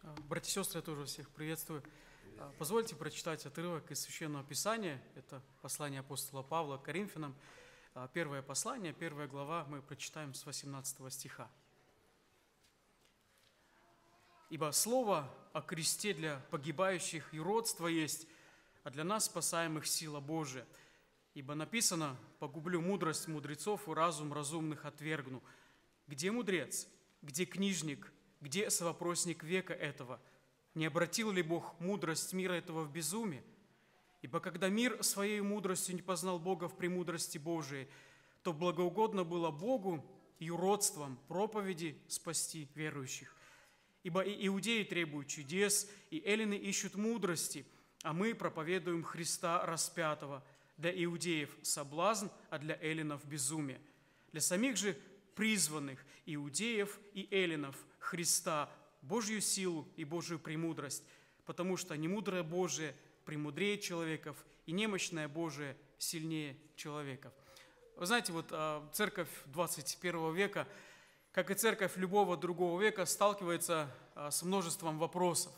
Братья и сестры, я тоже всех приветствую. Позвольте прочитать отрывок из Священного Писания. Это послание апостола Павла к Коринфянам. Первое послание, 1 глава, мы прочитаем с 18 стиха. «Ибо слово о кресте для погибающих юродство есть, а для нас, спасаемых, сила Божия. Ибо написано: погублю мудрость мудрецов и разум разумных отвергну. Где мудрец? Где книжник? Где совопросник века этого? Не обратил ли Бог мудрость мира этого в безумие? Ибо когда мир своей мудростью не познал Бога в премудрости Божией, то благоугодно было Богу юродством проповеди спасти верующих. Ибо и иудеи требуют чудес, и эллины ищут мудрости, а мы проповедуем Христа распятого. Для иудеев соблазн, а для эллинов безумие. Для самих же призванных иудеев и эллинов Христа Божью силу и Божью премудрость, потому что немудрое Божие премудрее человеков, и немощное Божие сильнее человеков». Вы знаете, вот церковь 21 века, как и церковь любого другого века, сталкивается с множеством вопросов.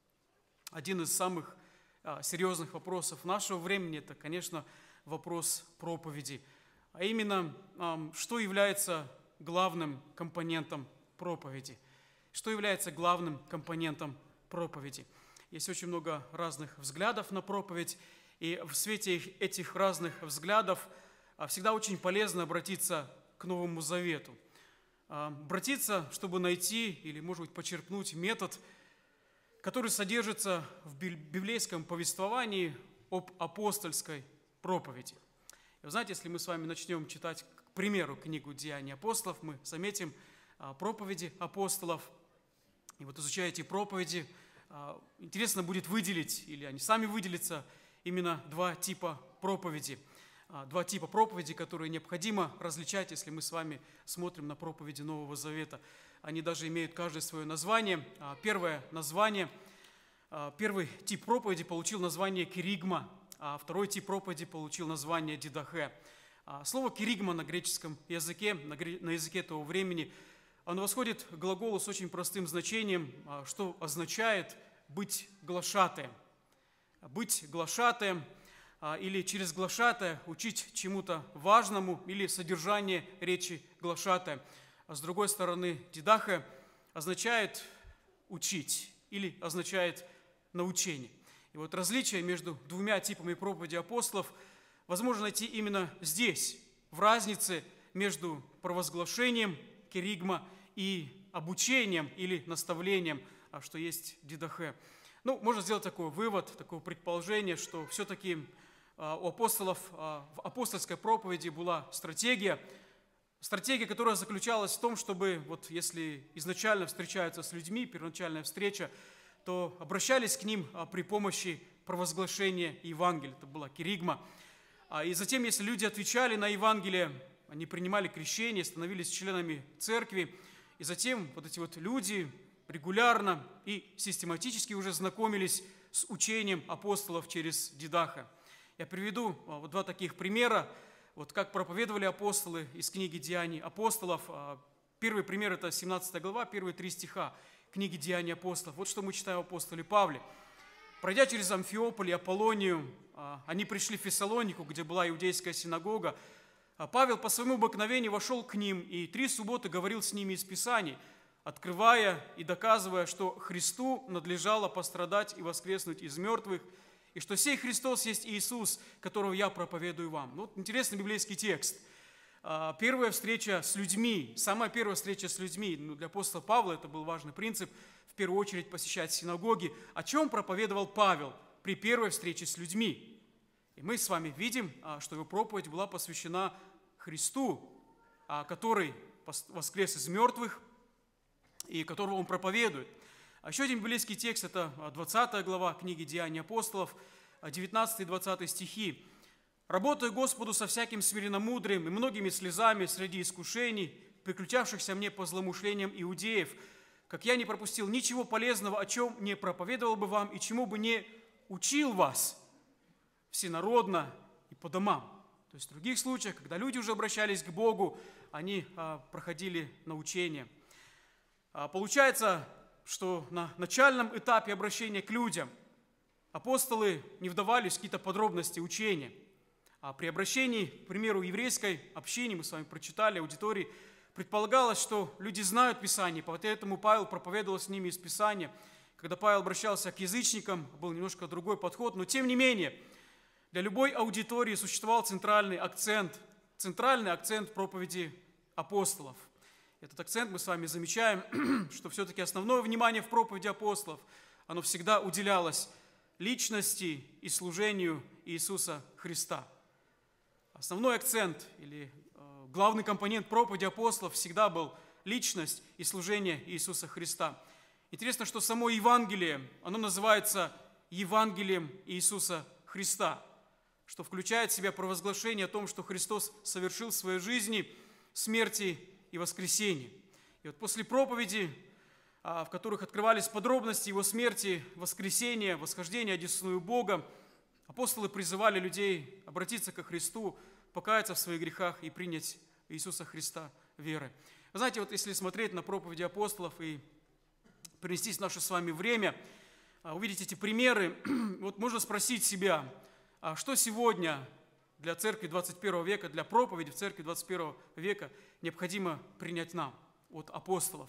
Один из самых серьезных вопросов нашего времени – это, конечно, вопрос проповеди. А именно, что является главным компонентом проповеди? Что является главным компонентом проповеди? Есть очень много разных взглядов на проповедь, и в свете этих разных взглядов всегда очень полезно обратиться к Новому Завету. Обратиться, чтобы найти или, может быть, почерпнуть метод, который содержится в библейском повествовании об апостольской проповеди. И вы знаете, если мы с вами начнем читать, к примеру, книгу «Деяний апостолов», мы заметим проповеди апостолов. И вот изучая эти проповеди, интересно будет выделить, или они сами выделятся, именно два типа проповеди. Два типа проповеди, которые необходимо различать, если мы с вами смотрим на проповеди Нового Завета. Они даже имеют каждое свое название. Первое название, первый тип проповеди получил название киригма, а второй тип проповеди получил название дидахе. Слово киригма на греческом языке, на языке того времени, оно восходит к глаголу с очень простым значением, что означает быть глашатаем. Быть глашатаем или через глашатая учить чему-то важному или содержание речи глашатая. А с другой стороны, дидахе означает учить или означает научение. И вот различие между двумя типами проповеди апостолов возможно найти именно здесь, в разнице между провозглашением киригма и обучением или наставлением, что есть дидахе. Ну, можно сделать такой вывод, такое предположение, что все-таки у апостолов в апостольской проповеди была стратегия, которая заключалась в том, чтобы, вот если изначально встречаются с людьми, первоначальная встреча, то обращались к ним при помощи провозглашения Евангелия. Это была киригма. И затем, если люди отвечали на Евангелие, они принимали крещение, становились членами церкви. И затем вот эти вот люди регулярно и систематически уже знакомились с учением апостолов через дидахе. Я приведу вот два таких примера, вот как проповедовали апостолы из книги «Деяний апостолов». Первый пример – это 17 глава, первые 3 стиха книги «Деяний апостолов». Вот что мы читаем о апостоле Павле. «Пройдя через Амфиополь и Аполлонию, они пришли в Фессалонику, где была иудейская синагога. Павел по своему обыкновению вошел к ним и 3 субботы говорил с ними из Писаний, открывая и доказывая, что Христу надлежало пострадать и воскреснуть из мертвых, и что сей Христос есть Иисус, которого я проповедую вам». Ну, вот интересный библейский текст. Первая встреча с людьми, самая первая встреча с людьми, для апостола Павла это был важный принцип, в первую очередь посещать синагоги. О чем проповедовал Павел при первой встрече с людьми? И мы с вами видим, что его проповедь была посвящена Христу, который воскрес из мертвых и которого он проповедует. Еще один библейский текст – это 20 глава книги «Деяний апостолов», 19-20 стихи. «Работаю Господу со всяким смиренномудрием и многими слезами среди искушений, приключавшихся мне по злоумышлениям иудеев, как я не пропустил ничего полезного, о чем не проповедовал бы вам и чему бы не учил вас всенародно и по домам». То есть в других случаях, когда люди уже обращались к Богу, они проходили научение. Получается, что на начальном этапе обращения к людям апостолы не вдавались в какие-то подробности учения. А при обращении, к примеру, еврейской общине, мы с вами прочитали, аудитории, предполагалось, что люди знают Писание, поэтому Павел проповедовал с ними из Писания. Когда Павел обращался к язычникам, был немножко другой подход, но тем не менее, для любой аудитории существовал центральный акцент проповеди апостолов. Этот акцент мы с вами замечаем, что все-таки основное внимание в проповеди апостолов, оно всегда уделялось личности и служению Иисуса Христа. Основной акцент или главный компонент проповеди апостолов всегда был личность и служение Иисуса Христа. Интересно, что само Евангелие, оно называется Евангелием Иисуса Христа, что включает в себя провозглашение о том, что Христос совершил в своей жизни смерти и воскресения. И вот после проповеди, в которых открывались подробности Его смерти, воскресения, восхождения, одесную Бога, апостолы призывали людей обратиться ко Христу, покаяться в своих грехах и принять Иисуса Христа верой. Вы знаете, вот если смотреть на проповеди апостолов и перенестись в наше с вами время, увидеть эти примеры, вот можно спросить себя, а что сегодня для церкви 21 века, для проповеди в церкви 21 века необходимо принять нам от апостолов?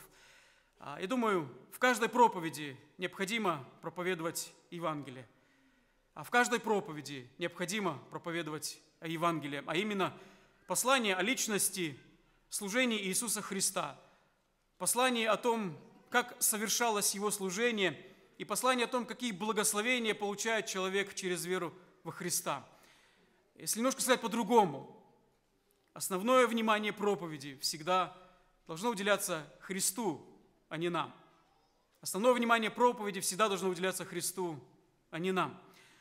Я думаю, в каждой проповеди необходимо проповедовать Евангелие. А в каждой проповеди необходимо проповедовать Евангелие, а именно послание о личности, служении Иисуса Христа, послание о том, как совершалось Его служение, и послание о том, какие благословения получает человек через веру во Христа. Если немножко сказать по-другому, основное внимание проповеди всегда должно уделяться Христу, а не нам. Основное внимание проповеди всегда должно уделяться Христу, а не нам.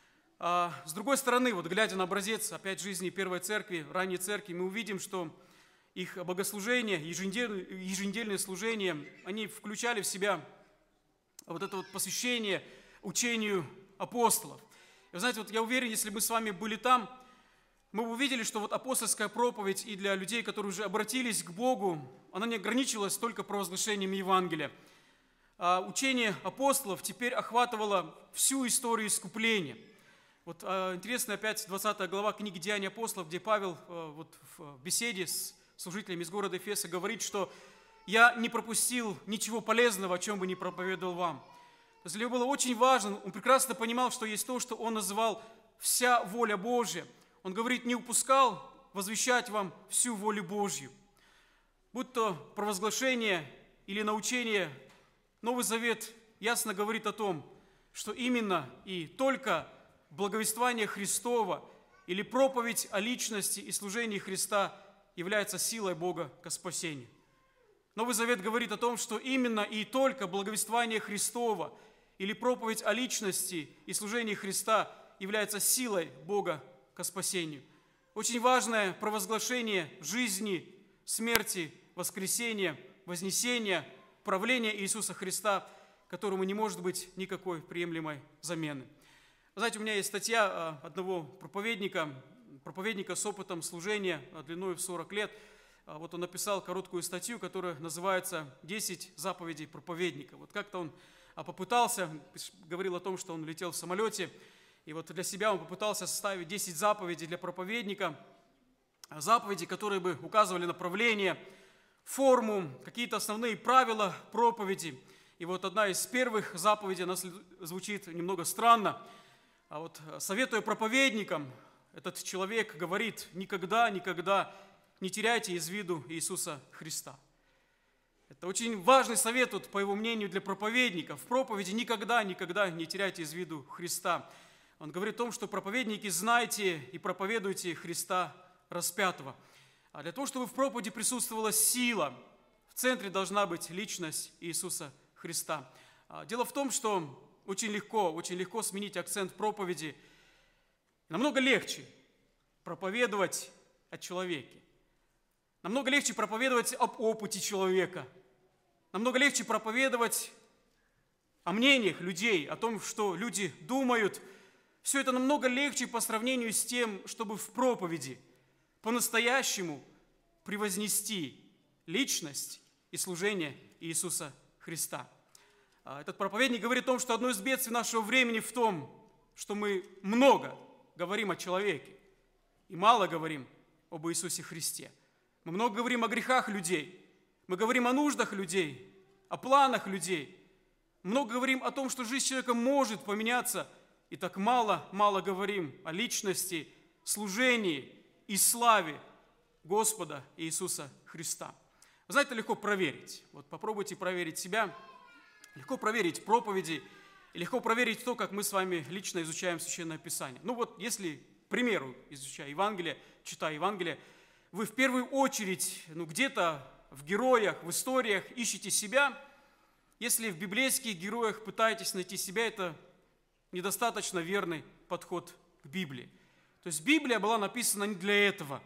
С другой стороны, вот глядя на образец опять жизни первой церкви, ранней церкви, мы увидим, что их богослужения, еженедельные служения, они включали в себя вот это вот посвящение учению апостолов. И вы знаете, вот я уверен, если бы мы с вами были там, мы бы увидели, что вот апостольская проповедь и для людей, которые уже обратились к Богу, она не ограничивалась только провозглашением Евангелия. Учение апостолов теперь охватывало всю историю искупления. Вот интересно опять 20 глава книги «Деяния апостолов», где Павел вот в беседе с служителями из города Эфеса говорит, что «я не пропустил ничего полезного, о чем бы не проповедовал вам». То есть для него было очень важно, он прекрасно понимал, что есть то, что он называл «вся воля Божья». Он говорит, не упускал возвещать вам всю волю Божью. Будь то провозглашение или научение, Новый Завет ясно говорит о том, что именно и только благовествование Христова или проповедь о личности и служении Христа является силой Бога ко спасению. Новый Завет говорит о том, что именно и только благовествование Христова или проповедь о личности и служении Христа является силой Бога ко спасению. Очень важное провозглашение жизни, смерти, воскресения, вознесения, правления Иисуса Христа, которому не может быть никакой приемлемой замены. Вы знаете, у меня есть статья одного проповедника с опытом служения длиной в 40 лет. Вот он написал короткую статью, которая называется «10 заповедей проповедника». Вот как-то он попытался, говорил о том, что он летел в самолете, и вот для себя он попытался составить 10 заповедей для проповедника, заповеди, которые бы указывали направление, форму, какие-то основные правила проповеди. И вот одна из первых заповедей, она звучит немного странно. А вот советуя проповедникам, этот человек говорит, никогда не теряйте из виду Иисуса Христа. Это очень важный совет, вот, по его мнению, для проповедников. В проповеди никогда не теряйте из виду Христа. Он говорит о том, что проповедники, знайте и проповедуйте Христа распятого. А для того, чтобы в проповеди присутствовала сила, в центре должна быть личность Иисуса Христа. Дело в том, что очень легко сменить акцент проповеди. Намного легче проповедовать о человеке. Намного легче проповедовать об опыте человека. Намного легче проповедовать о мнениях людей, о том, что люди думают. Все это намного легче по сравнению с тем, чтобы в проповеди по-настоящему превознести личность и служение Иисуса Христа. Этот проповедник говорит о том, что одно из бедствий нашего времени в том, что мы много говорим о человеке и мало говорим об Иисусе Христе. Мы много говорим о грехах людей, мы говорим о нуждах людей, о планах людей. Много говорим о том, что жизнь человека может поменяться, и так мало говорим о личности, служении и славе Господа Иисуса Христа. Вы знаете, это легко проверить. Вот попробуйте проверить себя, легко проверить проповеди, и легко проверить то, как мы с вами лично изучаем Священное Писание. Ну вот, если, к примеру, изучая Евангелие, читая Евангелие, вы в первую очередь, где-то в героях, в историях ищете себя. Если в библейских героях пытаетесь найти себя, это недостаточно верный подход к Библии. То есть Библия была написана не для этого.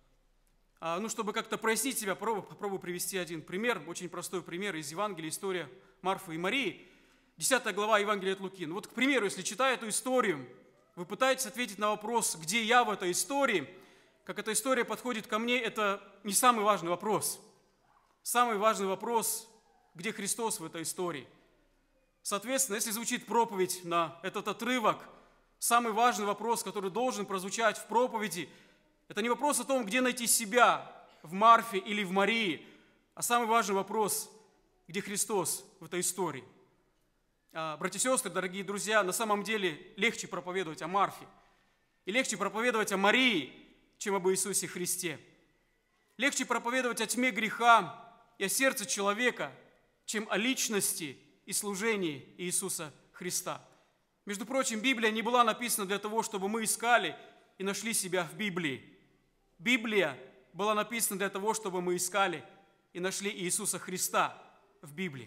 Чтобы как-то прояснить себя, попробую привести один пример, очень простой пример из Евангелия, история Марфы и Марии, 10 глава Евангелия от Луки. Вот, к примеру, если читая эту историю, вы пытаетесь ответить на вопрос, где я в этой истории, как эта история подходит ко мне, это не самый важный вопрос. Самый важный вопрос, где Христос в этой истории. Соответственно, если звучит проповедь на этот отрывок, самый важный вопрос, который должен прозвучать в проповеди, это не вопрос о том, где найти себя, в Марфе или в Марии, а самый важный вопрос, где Христос в этой истории. Братья и сестры, дорогие друзья, на самом деле легче проповедовать о Марфе и легче проповедовать о Марии, чем об Иисусе Христе. Легче проповедовать о тьме греха и о сердце человека, чем о личности и служении Иисуса Христа. Между прочим, Библия не была написана для того, чтобы мы искали и нашли себя в Библии. Библия была написана для того, чтобы мы искали и нашли Иисуса Христа в Библии.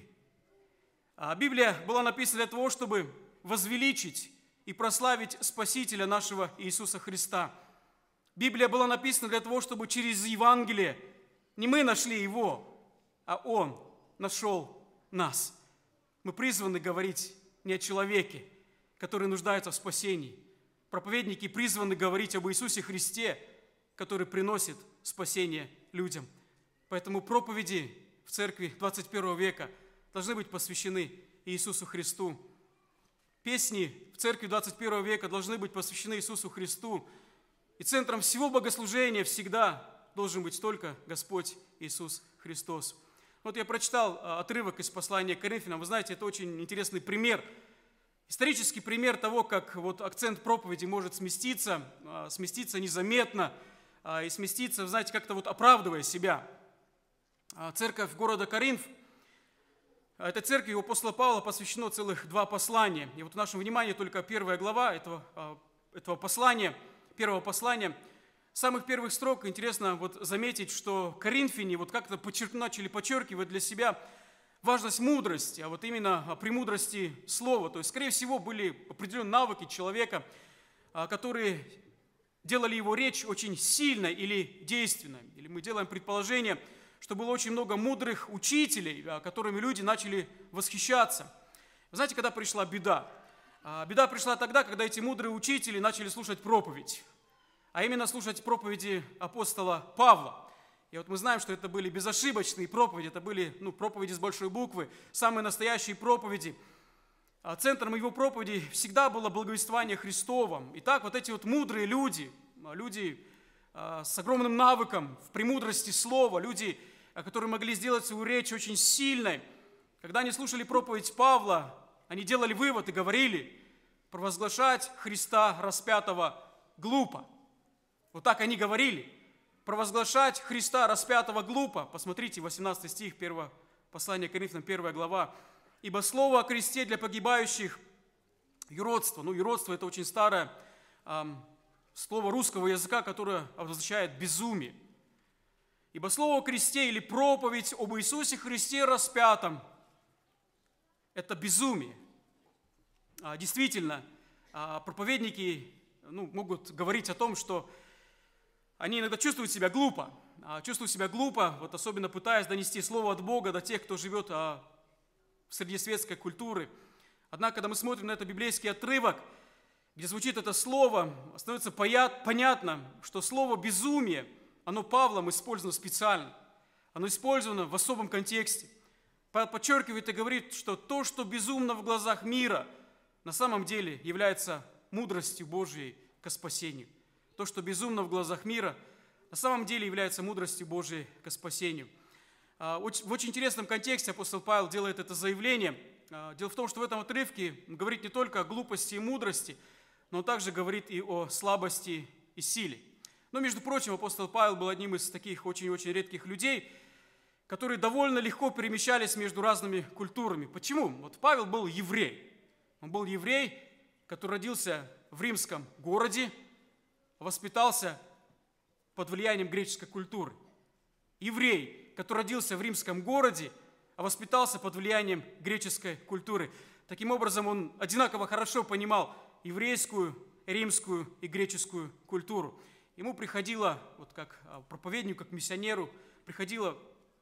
А Библия была написана для того, чтобы возвеличить и прославить Спасителя нашего Иисуса Христа. Библия была написана для того, чтобы через Евангелие не мы нашли Его, а Он нашел нас. Мы призваны говорить не о человеке, который нуждается в спасении. Проповедники призваны говорить об Иисусе Христе, который приносит спасение людям. Поэтому проповеди в церкви 21 века должны быть посвящены Иисусу Христу. Песни в церкви 21 века должны быть посвящены Иисусу Христу. И центром всего богослужения всегда должен быть только Господь Иисус Христос. Вот я прочитал отрывок из послания к Коринфянам. Вы знаете, это очень интересный пример. Исторический пример того, как вот акцент проповеди может сместиться незаметно и сместиться, знаете, как-то вот оправдывая себя. Церковь города Коринф, этой церкви у апостола Павла посвящено целых 2 послания. И вот в нашем внимании только 1 глава этого послания, первого послания. С самых первых строк интересно вот заметить, что коринфяне вот как-то начали подчеркивать для себя важность мудрости, а вот именно премудрости слова. То есть, скорее всего, были определенные навыки человека, которые делали его речь очень сильной или действенной. Или мы делаем предположение, что было очень много мудрых учителей, которыми люди начали восхищаться. Вы знаете, когда пришла беда? Беда пришла тогда, когда эти мудрые учители начали слушать проповедь, а именно слушать проповеди апостола Павла. И вот мы знаем, что это были безошибочные проповеди, это были проповеди с большой буквы, самые настоящие проповеди. Центром его проповеди всегда было благовествование Христово. Итак, вот эти вот мудрые люди с огромным навыком в премудрости слова, люди, которые могли сделать свою речь очень сильной, когда они слушали проповедь Павла, они делали вывод и говорили: провозглашать Христа распятого глупо. Вот так они говорили. Провозглашать Христа распятого глупо. Посмотрите, 18 стих 1 послания к Коринфянам, 1 глава. «Ибо слово о кресте для погибающих юродство». Юродство – это очень старое слово русского языка, которое означает безумие. «Ибо слово о кресте» или проповедь об Иисусе Христе распятом – это безумие. Действительно, проповедники могут говорить о том, что они иногда чувствуют себя глупо, вот особенно пытаясь донести слово от Бога до тех, кто живет в среде светской культуры. Однако, когда мы смотрим на этот библейский отрывок, где звучит это слово, становится понятно, что слово «безумие», оно Павлом использовано специально, оно использовано в особом контексте. Павел подчеркивает и говорит, что то, что безумно в глазах мира, на самом деле является мудростью Божьей ко спасению. То, что безумно в глазах мира, на самом деле является мудростью Божьей ко спасению. В очень интересном контексте апостол Павел делает это заявление. Дело в том, что в этом отрывке он говорит не только о глупости и мудрости, но он также говорит и о слабости и силе. Но, между прочим, апостол Павел был одним из таких очень-очень редких людей, которые довольно легко перемещались между разными культурами. Почему? Вот Павел был еврей. Он был еврей, который родился в римском городе, воспитался под влиянием греческой культуры. Еврей, который родился в римском городе, а воспитался под влиянием греческой культуры. Таким образом, он одинаково хорошо понимал еврейскую, римскую и греческую культуру. Ему приходило, вот как проповеднику, как миссионеру, приходилось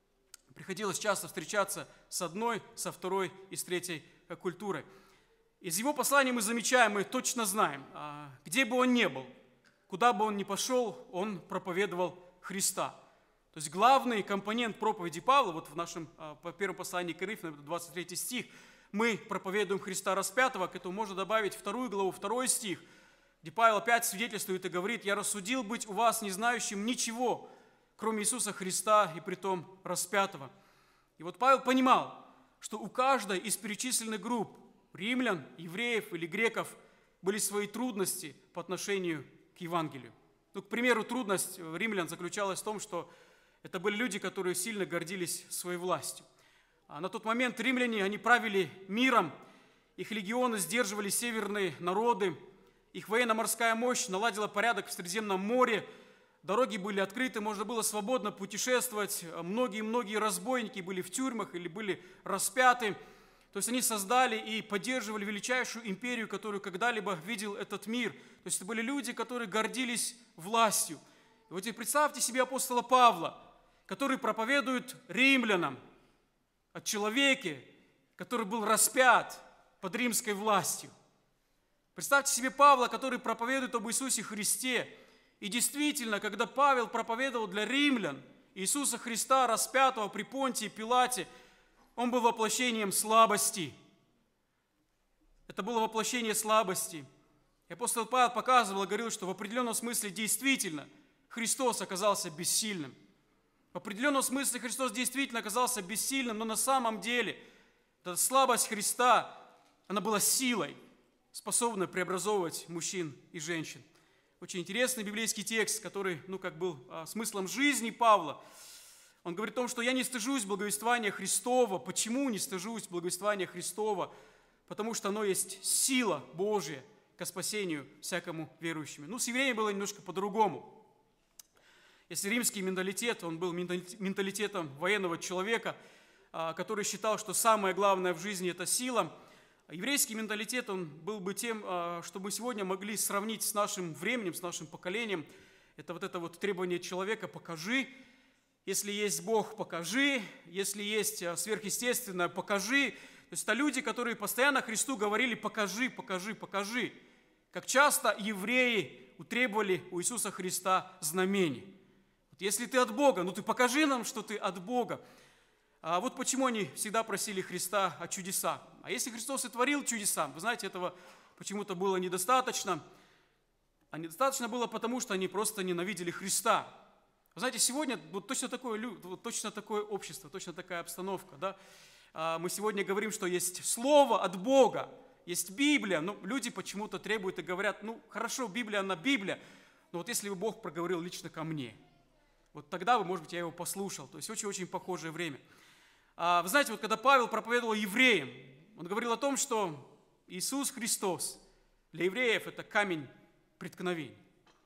часто встречаться с одной, со второй и с третьей культурой. Из его послания мы замечаем, мы точно знаем, где бы он ни был, куда бы он ни пошел, он проповедовал Христа. То есть главный компонент проповеди Павла, вот в нашем первом послании к Коринфянам, 23 стих, мы проповедуем Христа распятого, к этому можно добавить 2 главу, 2 стих, где Павел опять свидетельствует и говорит: «Я рассудил быть у вас не знающим ничего, кроме Иисуса Христа и притом распятого». И вот Павел понимал, что у каждой из перечисленных групп, римлян, евреев или греков, были свои трудности по отношению к Евангелию. Ну, к примеру, трудность римлян заключалась в том, что это были люди, которые сильно гордились своей властью. А на тот момент римляне, они правили миром, их легионы сдерживали северные народы, их военно-морская мощь наладила порядок в Средиземном море, дороги были открыты, можно было свободно путешествовать, многие разбойники были в тюрьмах или были распяты. То есть они создали и поддерживали величайшую империю, которую когда-либо видел этот мир. То есть это были люди, которые гордились властью. И вот теперь представьте себе апостола Павла, который проповедует римлянам о человеке, который был распят под римской властью. Представьте себе Павла, который проповедует об Иисусе Христе. И действительно, когда Павел проповедовал для римлян Иисуса Христа, распятого при Понтии Пилате, он был воплощением слабости. Это было воплощение слабости. И апостол Павел показывал и говорил, что в определенном смысле действительно Христос оказался бессильным. В определенном смысле Христос действительно оказался бессильным, но на самом деле эта слабость Христа, она была силой, способной преобразовывать мужчин и женщин. Очень интересный библейский текст, который, был смыслом жизни Павла. Он говорит о том, что я не стыжусь благовествования Христова. Почему не стыжусь благовествования Христова? Потому что оно есть сила Божья ко спасению всякому верующему. С евреями было немножко по-другому. Если римский менталитет, он был менталитетом военного человека, который считал, что самое главное в жизни – это сила. Еврейский менталитет, он был бы тем, что мы сегодня могли сравнить с нашим временем, с нашим поколением. Это вот требование человека: покажи. Если есть Бог, покажи. Если есть сверхъестественное, покажи. То есть это люди, которые постоянно Христу говорили: покажи, покажи, покажи. Как часто евреи требовали у Иисуса Христа знамений. Если ты от Бога, ты покажи нам, что ты от Бога. А вот почему они всегда просили Христа о чудесах. А если Христос и творил чудеса, вы знаете, этого почему-то было недостаточно. А недостаточно было потому, что они просто ненавидели Христа. Вы знаете, сегодня точно такое общество, точно такая обстановка. Да? Мы сегодня говорим, что есть Слово от Бога, есть Библия. Но люди почему-то требуют и говорят: хорошо, Библия, она Библия, но вот если бы Бог проговорил лично ко мне, вот тогда бы, может быть, я его послушал. То есть очень-очень похожее время. Вы знаете, когда Павел проповедовал евреям, он говорил о том, что Иисус Христос для евреев – это камень преткновения.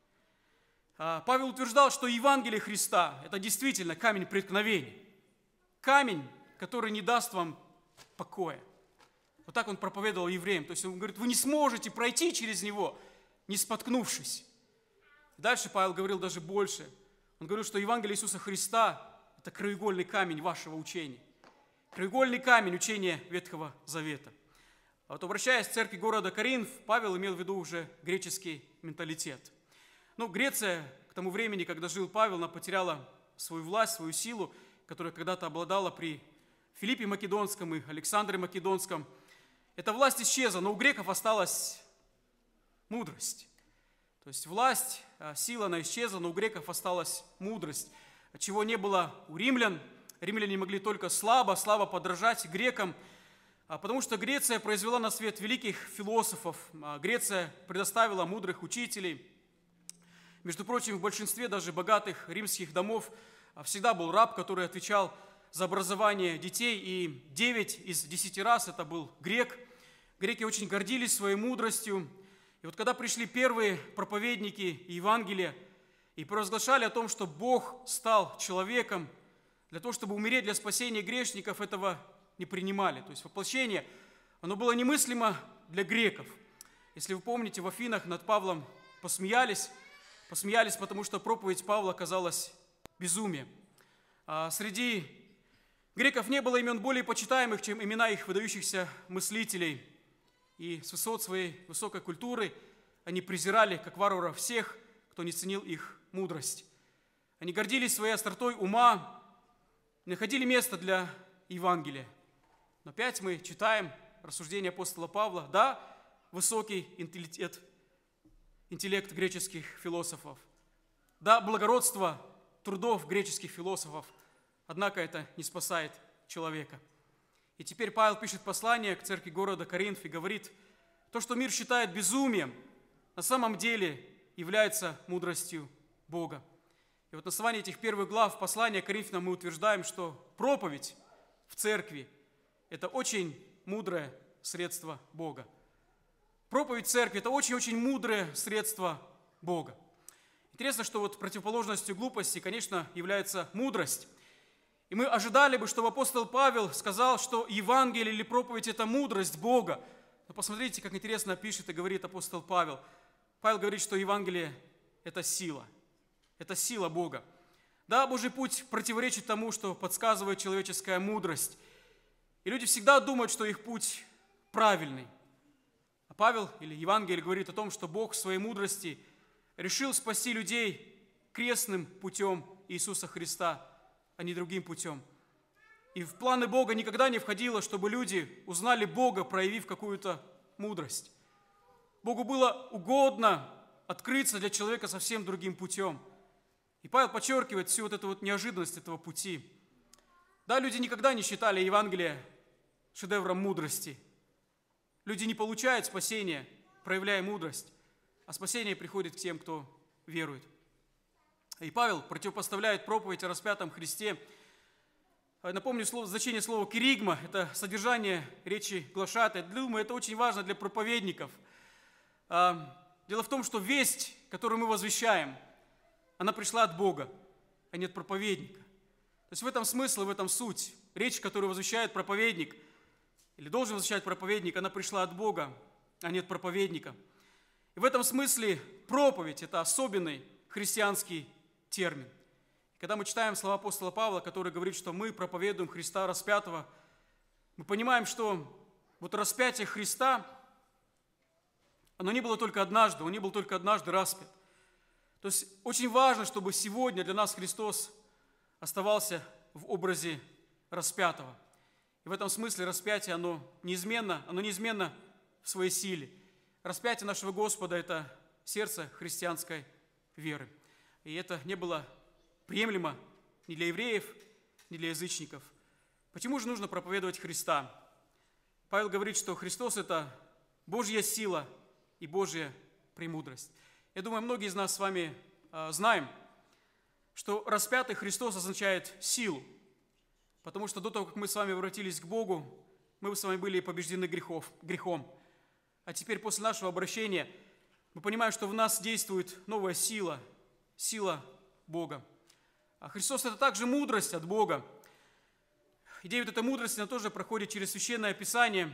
Павел утверждал, что Евангелие Христа – это действительно камень преткновения. Камень, который не даст вам покоя. Вот так он проповедовал евреям. То есть он говорит: вы не сможете пройти через него, не споткнувшись. Дальше Павел говорил даже больше. Он говорил, что Евангелие Иисуса Христа – это краеугольный камень вашего учения. Краеугольный камень учения Ветхого Завета. А вот обращаясь к церкви города Коринф, Павел имел в виду уже греческий менталитет. Греция к тому времени, когда жил Павел, она потеряла свою власть, свою силу, которая когда-то обладала при Филиппе Македонском и Александре Македонском, эта власть исчезла, но у греков осталась мудрость. То есть власть, сила, она исчезла, но у греков осталась мудрость, чего не было у римлян. Римляне могли только слабо подражать грекам, потому что Греция произвела на свет великих философов. Греция предоставила мудрых учителей. Между прочим, в большинстве даже богатых римских домов всегда был раб, который отвечал за образование детей, и 9 из 10 раз это был грек. Греки очень гордились своей мудростью. И вот когда пришли первые проповедники Евангелия и провозглашали о том, что Бог стал человеком для того, чтобы умереть для спасения грешников, этого не принимали. То есть воплощение, оно было немыслимо для греков. Если вы помните, в Афинах над Павлом посмеялись, потому что проповедь Павла казалась безумием. Среди греков не было имен более почитаемых, чем имена их выдающихся мыслителей. И с высот своей высокой культуры они презирали, как варваров, всех, кто не ценил их мудрость. Они гордились своей остротой ума, находили место для Евангелия. Но опять мы читаем рассуждения апостола Павла. Да, высокий интеллект греческих философов. Да, благородство трудов греческих философов. Однако это не спасает человека. И теперь Павел пишет послание к церкви города Коринф и говорит, то, что мир считает безумием, на самом деле является мудростью Бога. И вот на основании этих первых глав послания Коринфянам мы утверждаем, что проповедь в церкви – это очень мудрое средство Бога. Проповедь в церкви – это очень-очень мудрое средство Бога. Интересно, что вот противоположностью глупости, конечно, является мудрость. И мы ожидали бы, чтобы апостол Павел сказал, что Евангелие или проповедь – это мудрость Бога. Но посмотрите, как интересно пишет и говорит апостол Павел. Павел говорит, что Евангелие – это сила. Это сила Бога. Да, Божий путь противоречит тому, что подсказывает человеческая мудрость. И люди всегда думают, что их путь правильный. А Павел или Евангелие говорит о том, что Бог в своей мудрости решил спасти людей крестным путем Иисуса Христа, а не другим путем. И в планы Бога никогда не входило, чтобы люди узнали Бога, проявив какую-то мудрость. Богу было угодно открыться для человека совсем другим путем. И Павел подчеркивает всю вот эту вот неожиданность этого пути. Да, люди никогда не считали Евангелие шедевром мудрости. Люди не получают спасения, проявляя мудрость, а спасение приходит к тем, кто верует. И Павел противопоставляет проповедь о распятом Христе. Напомню значение слова «киригма» – это содержание речи глашатая. Думаю, это очень важно для проповедников. Дело в том, что весть, которую мы возвещаем, она пришла от Бога, а не от проповедника. То есть в этом смысл, в этом суть. Речь, которую возвещает проповедник, или должен возвещать проповедник, она пришла от Бога, а не от проповедника. И в этом смысле проповедь – это особенный христианский термин. И когда мы читаем слова апостола Павла, который говорит, что мы проповедуем Христа распятого, мы понимаем, что вот распятие Христа, оно не было только однажды, он не был только однажды распят. То есть очень важно, чтобы сегодня для нас Христос оставался в образе распятого. И в этом смысле распятие, оно неизменно в своей силе. Распятие нашего Господа – это сердце христианской веры. И это не было приемлемо ни для евреев, ни для язычников. Почему же нужно проповедовать Христа? Павел говорит, что Христос – это Божья сила и Божья премудрость. Я думаю, многие из нас с вами знаем, что распятый Христос означает силу, потому что до того, как мы с вами обратились к Богу, мы с вами были побеждены грехом. А теперь после нашего обращения мы понимаем, что в нас действует новая сила, сила Бога. А Христос – это также мудрость от Бога. Идея вот этой мудрости, она тоже проходит через Священное Писание.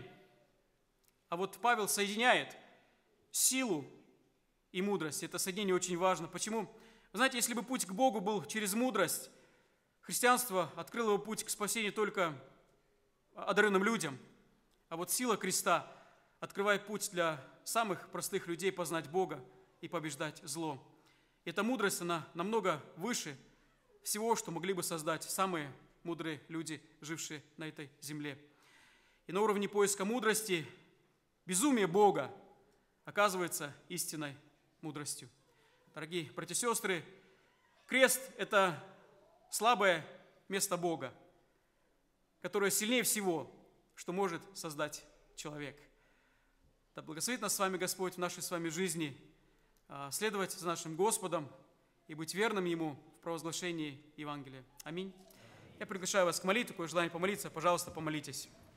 А вот Павел соединяет силу и мудрость. Это соединение очень важно. Почему? Вы знаете, если бы путь к Богу был через мудрость, христианство открыло бы путь к спасению только одаренным людям. А вот сила креста открывает путь для самых простых людей познать Бога и побеждать зло. И эта мудрость, она намного выше всего, что могли бы создать самые мудрые люди, жившие на этой земле. И на уровне поиска мудрости безумие Бога оказывается истинной мудростью. Дорогие братья и сестры, крест – это слабое место Бога, которое сильнее всего, что может создать человек. Да благословит нас с вами Господь в нашей с вами жизни следовать за нашим Господом и быть верным Ему в провозглашении Евангелия. Аминь. Я приглашаю вас к молитве, кое желание помолиться, пожалуйста, помолитесь.